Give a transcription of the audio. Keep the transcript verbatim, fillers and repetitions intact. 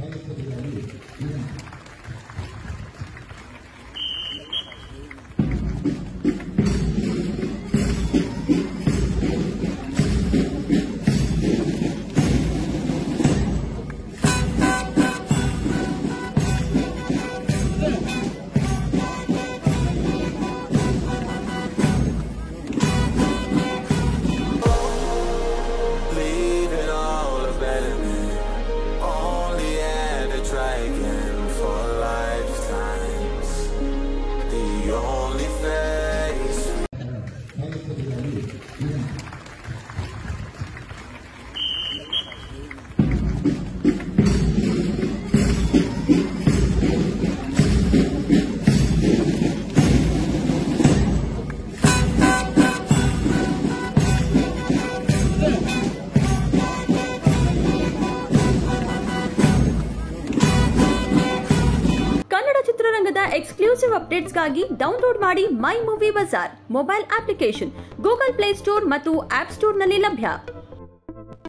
Exclusive ಅಪ್ಡೇಟ್ಸ್ಗಾಗಿ download ಮಾಡಿ my movie Bazaar mobile application Google Play Store ಮತ್ತು ಆಪ್ ಸ್ಟೋರ್ನಲ್ಲಿ ಲಭ್ಯ.